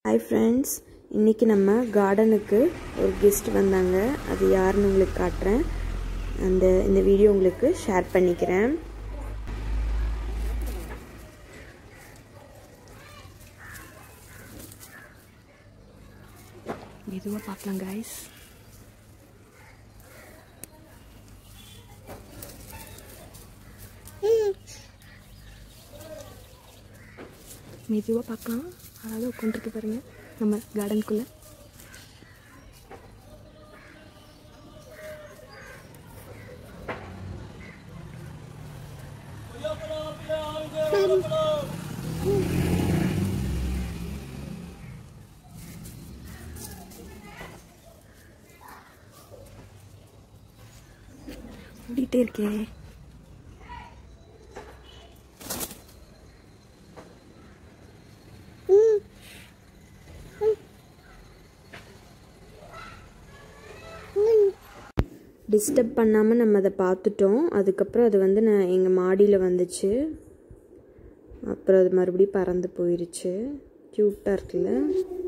Hi friends, இன்னைக்கு நம்ம கார்டனுக்கு ஒரு கெஸ்ட் வந்தாங்க. அது யாருன்னு உங்களுக்கு காட்றேன். இந்த வீடியோ உங்களுக்கு ஷேர் பண்ணிக்கிறேன். மெதுவா பார்க்கலாம் guys. மெதுவா பார்க்கலாம். அதாவது உட்காந்துருக்கு பாருங்க நம்ம கார்டனுக்குள்ள. ஓடிட்டே இருக்கேன். டிஸ்டர்ப் பண்ணாமல் நம்ம அதை பார்த்துட்டோம். அதுக்கப்புறம் அது வந்து எங்கள் மாடியில் வந்துச்சு. அப்புறம் அது மறுபடியும் பறந்து போயிடுச்சு. க்யூட்டாக இருக்குல்ல.